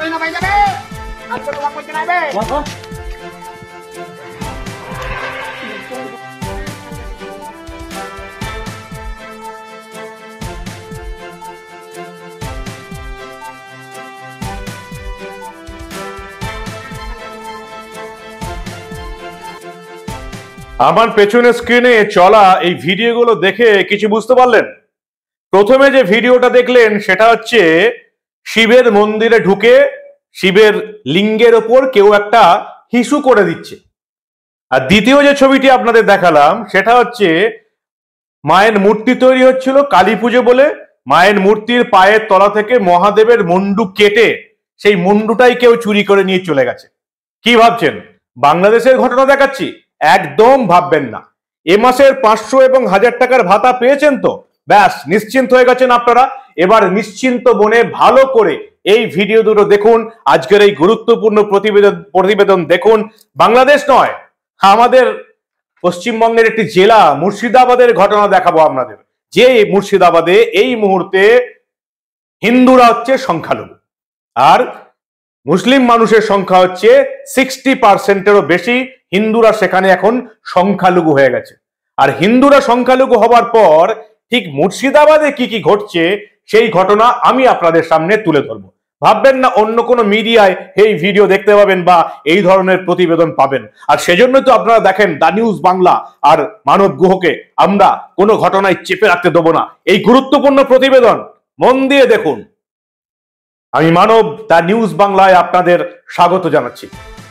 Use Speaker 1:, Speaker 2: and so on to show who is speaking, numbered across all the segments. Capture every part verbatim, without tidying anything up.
Speaker 1: আমার পেছনে স্ক্রিনে চলা এই ভিডিওগুলো দেখে কিছু বুঝতে পারলেন? প্রথমে যে ভিডিওটা দেখলেন সেটা হচ্ছে শিবের মন্দিরে ঢুকে শিবের লিঙ্গের ওপর কেউ একটা হিসু করে দিচ্ছে। আর দ্বিতীয় যে ছবিটি আপনাদের দেখালাম সেটা হচ্ছে মায়ের মূর্তি তৈরি হচ্ছিল কালী পুজো বলে, মায়ের মূর্তির পায়ের তলা থেকে মহাদেবের মুন্ডু কেটে সেই মুন্ডুটাই কেউ চুরি করে নিয়ে চলে গেছে। কি ভাবছেন বাংলাদেশের ঘটনা দেখাচ্ছি? একদম ভাববেন না। এ মাসের পাঁচশো এবং হাজার টাকার ভাতা পেয়েছেন তো ব্যাস নিশ্চিন্ত হয়ে গেছেন আপনারা। এবার নিশ্চিন্ত মনে ভালো করে এই ভিডিও দুটো দেখুন, আজকের এই গুরুত্বপূর্ণ প্রতিবেদন প্রতিবেদন দেখুন। বাংলাদেশ নয়, আমাদের পশ্চিমবঙ্গের একটি জেলা মুর্শিদাবাদের ঘটনা দেখাবো আপনাদের, যে মুর্শিদাবাদে এই মুহূর্তে হিন্দুরা হচ্ছে সংখ্যালঘু আর মুসলিম মানুষের সংখ্যা হচ্ছে সিক্সটি পার্সেন্টেরও বেশি। হিন্দুরা সেখানে এখন সংখ্যালঘু হয়ে গেছে। আর হিন্দুরা সংখ্যালঘু হবার পর ঠিক মুর্শিদাবাদে কি কি ঘটছে সেই ঘটনা আমি আপনাদের সামনে তুলে ধরবো। ভাববেন না অন্য কোনো মিডিয়ায় এই ভিডিও দেখতে পাবেন বা এই ধরনের প্রতিবেদন পাবেন। আর সেজন্য তো আপনারা দেখেন দা নিউজ বাংলা আর মানব গুহকে আমরা কোনো ঘটনায় চেপে রাখতে দেবো না। এই গুরুত্বপূর্ণ প্রতিবেদন মন দিয়ে দেখুন। আমি মানব দা নিউজ বাংলায় আপনাদের স্বাগত জানাচ্ছি।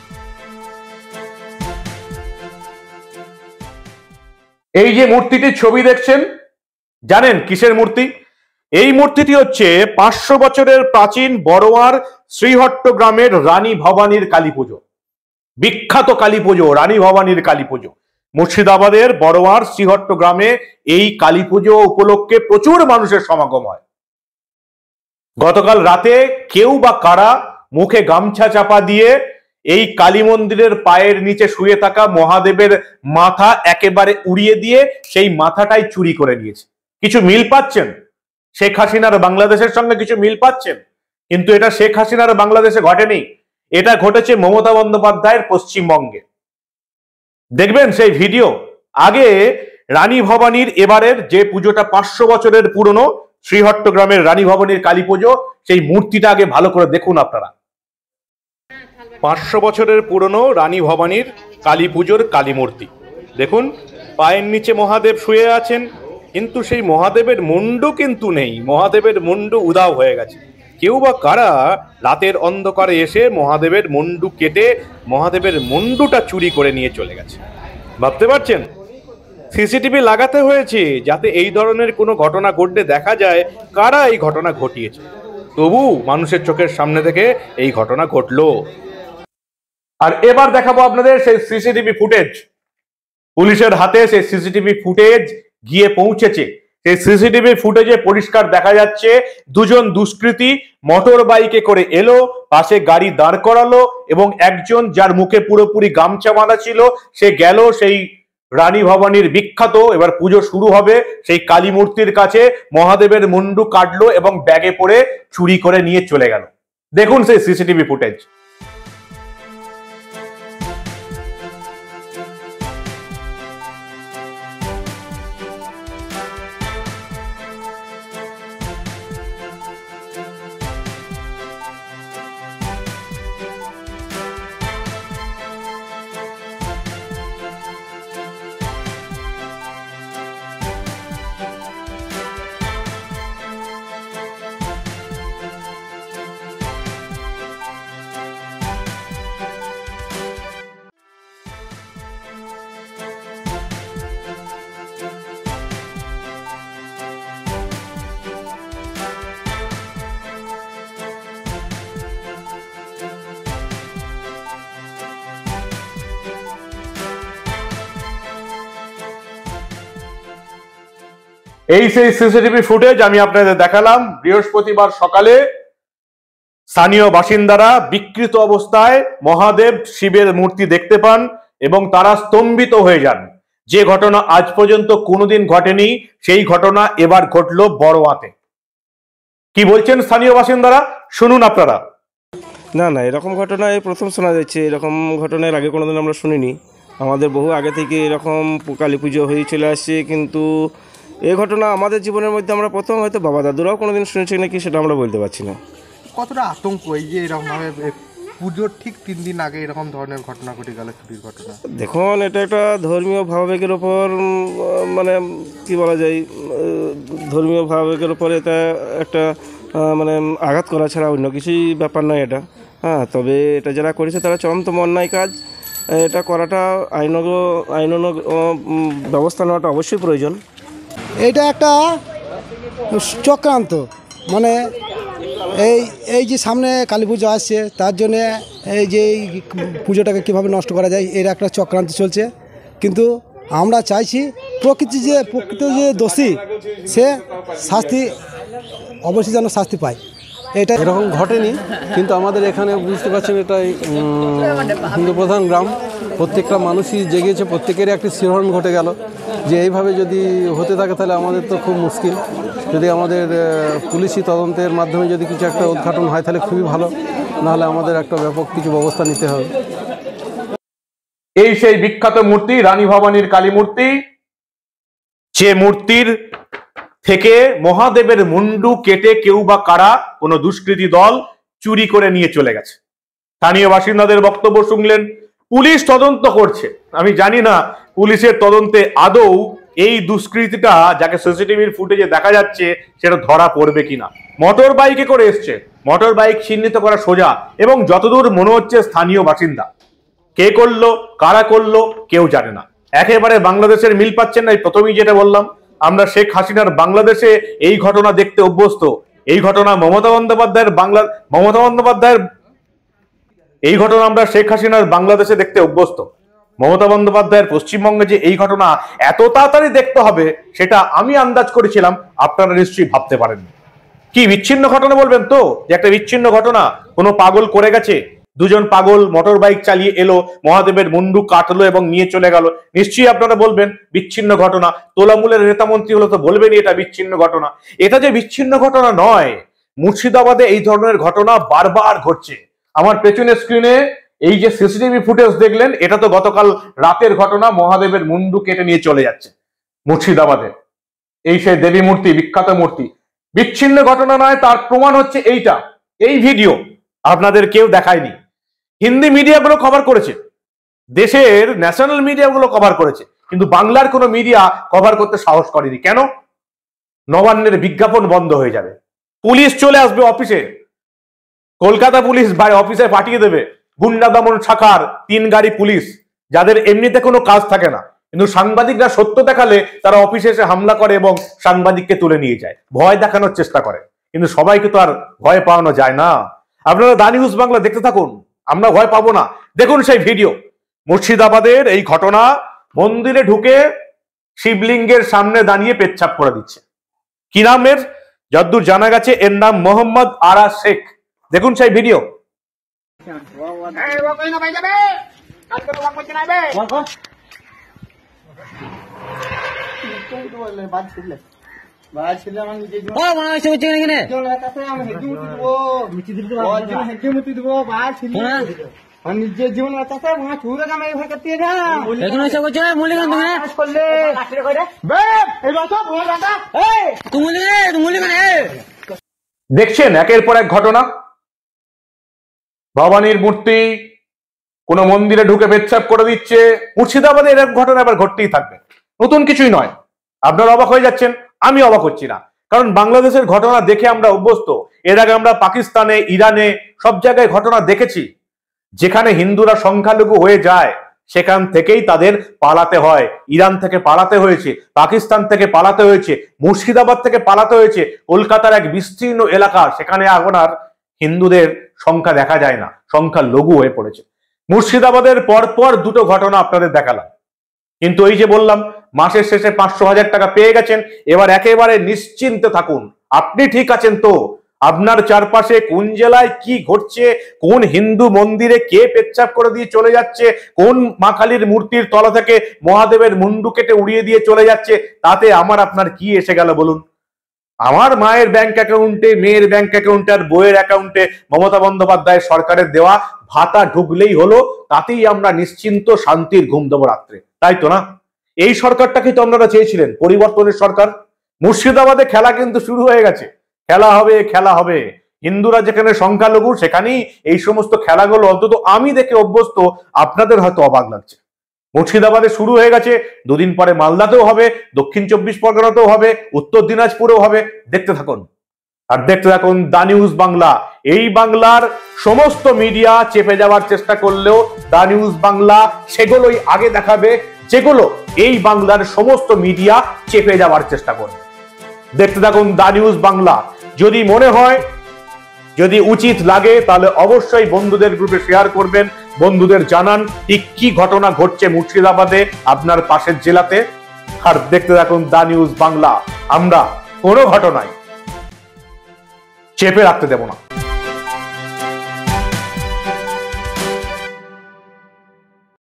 Speaker 1: এই যে মূর্তিটির ছবি দেখছেন, জানেন কিসের মূর্তি? এই মূর্তিটি হচ্ছে পাঁচশো বছরের প্রাচীন বড়োয়ার শ্রীহট্ট গ্রামের রানী ভবানীর কালী পুজো। বিখ্যাত কালী পুজো রানী ভবানীর কালী পুজো। মুর্শিদাবাদের বড়োয়ার শ্রীহট্ট গ্রামে এই কালী পুজো উপলক্ষে প্রচুর মানুষের সমাগম হয়। গতকাল রাতে কেউ বা কারা মুখে গামছা চাপা দিয়ে এই কালী মন্দিরের পায়ের নিচে শুয়ে থাকা মহাদেবের মাথা একেবারে উড়িয়ে দিয়ে সেই মাথাটাই চুরি করে নিয়েছে। কিছু মিল পাচ্ছেন শেখ হাসিনার বাংলাদেশের সঙ্গে? কিছু মিল পাচ্ছেন? কিন্তু এটা শেখ হাসিনার বাংলাদেশে ঘটেনি, এটা ঘটেছে মমতা বন্দ্যোপাধ্যায়ের পশ্চিমবঙ্গে। দেখবেন সেই ভিডিও। আগে রানী ভবানীর এবারের যে পুজোটা পাঁচশো বছরের পুরনো শ্রীহট্ট গ্রামের রানী ভবানীর কালী পুজো, সেই মূর্তিটা আগে ভালো করে দেখুন আপনারা। পাঁচশো বছরের পুরনো রানী ভবানীর কালী পুজোর কালী মূর্তি দেখুন। পায়ের নিচে মহাদেব শুয়ে আছেন, কিন্তু সেই মহাদেবের মুন্ডু কিন্তু নেই। মহাদেবের মুন্ডু উধাও হয়ে গেছে। কেউ বা কারা রাতের অন্ধকারে এসে মহাদেবের মুন্ডু কেটে মহাদেবের মুন্ডুটা চুরি করে নিয়ে চলে গেছে। ভাবতে পারছেন? সিসিটিভি লাগাতে হয়েছে যাতে এই ধরনের কোনো ঘটনা ঘটলে দেখা যায় কারা এই ঘটনা ঘটিয়েছে। তবু মানুষের চোখের সামনে থেকে এই ঘটনা ঘটলো। আর এবার দেখাবো আপনাদের সেই সিসিটিভি ফুটেজ। পুলিশের হাতে সেই সিসিটিভি ফুটেজ গিয়ে পৌঁছেছে। সেই সিসিটিভি ফুটেজে পরিষ্কার দেখা যাচ্ছে দুজন দুষ্কৃতী মোটর বাইকে করে এলো, পাশে গাড়ি দাঁড় করালো এবং একজন যার মুখে পুরোপুরি গামছা বাঁধা ছিল সে গেল সেই রানী ভবানীর বিখ্যাত, এবার পুজো শুরু হবে, সেই কালী মূর্তির কাছে মহাদেবের মুন্ডু কাটলো এবং ব্যাগে পড়ে চুরি করে নিয়ে চলে গেল। দেখুন সেই সিসিটিভি ফুটেজ। এই সেই সিসিটিভি ফুটেজ আমি আপনাদের দেখালাম। বৃহস্পতিবার সকালে স্থানীয় বাসিন্দারা বিকৃত অবস্থায় মহাদেব শিবের মূর্তি দেখতে পান এবং তারা স্তম্ভিত হয়ে যান। যে ঘটনা আজ পর্যন্ত কোনোদিন ঘটেনি সেই ঘটনা এবার ঘটলো বড়োয়াতে। কি বলছেন স্থানীয় বাসিন্দারা শুনুন আপনারা।
Speaker 2: না না, এরকম ঘটনা এই প্রথম শোনা যাচ্ছে। এরকম ঘটনা এর আগে কোনোদিন আমরা শুনিনি। আমাদের বহু আগে থেকে এরকম কালী পুজো হয়ে চলে আসছে, কিন্তু এই ঘটনা আমাদের জীবনের মধ্যে আমরা প্রথম, হয়তো বাবা দাদুরাও কোনোদিন শুনেছি নাকি সেটা আমরা বলতে পারছি না।
Speaker 3: কতটা আতঙ্ক এই যে এরকমভাবে পুজোর ঠিক তিন দিন আগে এরকম ধরনের ঘটনা ঘটে গেল, চুরির ঘটনা?
Speaker 2: দেখুন, এটা একটা ধর্মীয় ভাবাবেগের ওপর, মানে কি বলা যায়, ধর্মীয় ভাবাবেগের ওপর এটা একটা মানে আঘাত করা ছাড়া অন্য কিছুই ব্যাপার নয় এটা। হ্যাঁ, তবে এটা যারা করেছে তারা চরমতম অন্যায় কাজ। এটা করাটা আইন আইন ব্যবস্থা নেওয়াটা অবশ্যই প্রয়োজন।
Speaker 4: এটা একটা চক্রান্ত, মানে এই এই যে সামনে কালী পুজো আসছে, তার জন্যে এই যে এই পুজোটাকে কীভাবে নষ্ট করা যায় এর একটা চক্রান্ত চলছে। কিন্তু আমরা চাইছি প্রকৃতি যে প্রকৃত যে দোষী সে শাস্তি অবশ্যই যেন শাস্তি পায়। এটা
Speaker 5: এরকম ঘটেনি, কিন্তু আমাদের এখানে বুঝতে পারছেন এটাই হিন্দু প্রধান গ্রাম, প্রত্যেকটা মানুষই জেগেছে, প্রত্যেকেরই একটি শিহরণ ঘটে গেল যে এইভাবে যদি হতে থাকে তাহলে আমাদের তো খুব মুশকিল। যদি আমাদের পুলিশি তদন্তের মাধ্যমে যদি কিছু একটা উদ্ঘাটন হয় তাহলে খুবই ভালো, নাহলে আমাদের একটা ব্যাপক কিছু ব্যবস্থা নিতে হবে।
Speaker 1: এই সেই বিখ্যাত মূর্তি রানী ভবানীর কালী মূর্তি, যে মূর্তির থেকে মহাদেবের মুন্ডু কেটে কেউ বা কারা কোনো দুষ্কৃতী দল চুরি করে নিয়ে চলে গেছে। স্থানীয় বাসিন্দাদের বক্তব্য শুনলেন। পুলিশ তদন্ত করছে। আমি জানি না পুলিশের তদন্তে আদৌ এই দুষ্কৃতিটা, যাকে সিসিটিভির ফুটেজে দেখা যাচ্ছে, সেটা ধরা পড়বে কিনা। মোটর বাইকে করে এসছে, মোটর বাইক চিহ্নিত করা সোজা, এবং যতদূর মনে হচ্ছে স্থানীয় বাসিন্দা। কে করলো, কারা করলো, কেউ জানে না। একেবারে বাংলাদেশের মিল পাচ্ছেন না। প্রথমেই যেটা বললাম, আমরা শেখ হাসিনার বাংলাদেশে এই ঘটনা দেখতে অভ্যস্ত। এই ঘটনা মমতা বন্দ্যোপাধ্যায়ের বাংলা মমতা বন্দ্যোপাধ্যায়ের এই ঘটনা আমরা শেখ হাসিনার বাংলাদেশে দেখতে অভ্যস্ত। মমতা বন্দ্যোপাধ্যায়ের পশ্চিমবঙ্গে যে এই ঘটনা এত তাড়াতাড়ি দেখতে হবে, সেটা আমি আন্দাজ করেছিলাম, আপনারা নিশ্চয়ই ভাবতে পারেন। কি বিচ্ছিন্ন ঘটনা বলবেন তো, যে একটা বিচ্ছিন্ন ঘটনা, কোনো পাগল করে গেছে, দুজন পাগল মোটর বাইক চালিয়ে এলো, মহাদেবের মুন্ডু কাটলো এবং নিয়ে চলে গেল। নিশ্চয়ই আপনারা বলবেন বিচ্ছিন্ন ঘটনা। তোলামূলের নেতা মন্ত্রী হলো তো বলবেনই এটা বিচ্ছিন্ন ঘটনা। এটা যে বিচ্ছিন্ন ঘটনা নয়, মুর্শিদাবাদে এই ধরনের ঘটনা বারবার ঘটছে। আমার পেছনের স্ক্রিনে এই যে সিসিটিভি ফুটেজ দেখলেন, এটা তো গতকাল রাতের ঘটনা। মহাদেবের মুন্ডু কেটে নিয়ে চলে যাচ্ছে মুর্শিদাবাদে। এই সেই দেবী মূর্তি, বিখ্যাত মূর্তি। বিচ্ছিন্ন ঘটনা নয়, তার প্রমাণ হচ্ছে এইটা। এই ভিডিও আপনাদের কেউ দেখায়নি। হিন্দি মিডিয়াগুলো কভার করেছে, দেশের ন্যাশনাল মিডিয়াগুলো কভার করেছে, কিন্তু বাংলার কোনো মিডিয়া কভার করতে সাহস করেনি। কেন? নবান্নের বিজ্ঞাপন বন্ধ হয়ে যাবে, পুলিশ চলে আসবে অফিসে, কলকাতা পুলিশ ভাই অফিসে পাঠিয়ে দেবে গুন্ডা দমন শাখার তিন গাড়ি পুলিশ, যাদের এমনিতে কোনো কাজ থাকে না, কিন্তু সাংবাদিকরা সত্য দেখালে তারা অফিসে এসে হামলা করে এবং সাংবাদিককে তুলে নিয়ে যায়, ভয় দেখানোর চেষ্টা করে। কিন্তু সবাইকে তো আর ভয় পাওয়ানো যায় না। আপনারা দা নিউজ বাংলা দেখতে থাকুন, আমরা ভয় পাবো না। দেখুন সেই ভিডিও, মুর্শিদাবাদের এই ঘটনা। মন্দিরে ঢুকে শিবলিঙ্গের সামনে দাঁড়িয়ে পেচ্ছাপ করে দিচ্ছে। কি নামের? যতদূর জানা গেছে এর নাম মোহাম্মদ আরা শেখ। দেখুন সেই ভিডিও।
Speaker 3: নিজের জীবন
Speaker 1: দেখছেন একের পর এক ঘটনা। ভবানীর মূর্তি কোন মন্দিরে ঢুকে পেচ্ছাপ করে দিচ্ছে। মুর্শিদাবাদে এরকম ঘটনা আবার ঘটতেই থাকবে, নতুন কিছুই নয়। আপনারা অবাক হয়ে যাচ্ছেন, আমি অবাক হচ্ছি না, কারণ বাংলাদেশের ঘটনা দেখে আমরা অভ্যস্ত। এর আগে আমরা পাকিস্তানে, ইরানে সব জায়গায় ঘটনা দেখেছি। যেখানে হিন্দুরা সংখ্যালঘু হয়ে যায় সেখান থেকেই তাদের পালাতে হয়। ইরান থেকে পালাতে হয়েছে, পাকিস্তান থেকে পালাতে হয়েছে, মুর্শিদাবাদ থেকে পালাতে হয়েছে। কলকাতার এক বিস্তীর্ণ এলাকা, সেখানে এখন আর হিন্দুদের সংখ্যা দেখা যায় না, সংখ্যা লঘু হয়ে পড়েছে। মুর্শিদাবাদের পরপর দুটো ঘটনা আপনাদের দেখালাম, কিন্তু ওই যে বললাম মাসের শেষে পাঁচশো হাজার টাকা পেয়ে গেছেন, এবার একেবারে নিশ্চিন্তে থাকুন। আপনি ঠিক আছেন তো? আপনার চারপাশে কোন জেলায় কি ঘটছে, কোন হিন্দু মন্দিরে কে পেচ্ছাপ করে দিয়ে চলে যাচ্ছে, কোন মা কালীর মূর্তির তলা থেকে মহাদেবের মুন্ডু কেটে উড়িয়ে দিয়ে চলে যাচ্ছে, তাতে আমার আপনার কি এসে গেল বলুন? আমার মায়ের ব্যাংক অ্যাকাউন্টে, মেয়ের ব্যাংক অ্যাকাউন্টে আর বইয়ের অ্যাকাউন্টে মমতা বন্দ্যোপাধ্যায় সরকারের দেওয়া ভাতা ঢুকলেই হলো, তাতেই আমরা নিশ্চিন্ত শান্তির ঘুম দেবো রাত্রে, তাই তো না? এই সরকারটাকে তো আপনারা চেয়েছিলেন, পরিবর্তনের সরকার। মুর্শিদাবাদে খেলা কিন্তু শুরু হয়ে গেছে, খেলা হবে খেলা হবে। হিন্দুরা যেখানে সংখ্যালঘু সেখানেই এই সমস্ত খেলাগুলো অন্তত আমি দেখে অভ্যস্ত, আপনাদের হয়তো অবাক লাগছে। মুর্শিদাবাদে শুরু হয়ে গেছে, দুদিন পরে মালদাতেও হবে, দক্ষিণ চব্বিশ পরগনাতেও হবে, উত্তর দিনাজপুরেও হবে। দেখতে থাকুন আর দেখতে থাকুন দা নিউজ বাংলা। এই বাংলার সমস্ত মিডিয়া চেপে যাওয়ার চেষ্টা করলেও দা নিউজ বাংলা সেগুলোই আগে দেখাবে, যেগুলো এই বাংলার সমস্ত মিডিয়া চেপে যাওয়ার চেষ্টা করবে। দেখতে থাকুন দা নিউজ বাংলা। যদি মনে হয়, যদি উচিত লাগে, তাহলে অবশ্যই বন্ধুদের গ্রুপে শেয়ার করবেন, বন্ধুদের জানান ঠিক কি ঘটনা ঘটছে মুর্শিদাবাদে, আপনার পাশের জেলাতে। আর দেখতে থাকুন দা নিউজ বাংলা। আমরা কোনো ঘটনায় চেপে রাখতে দেব না।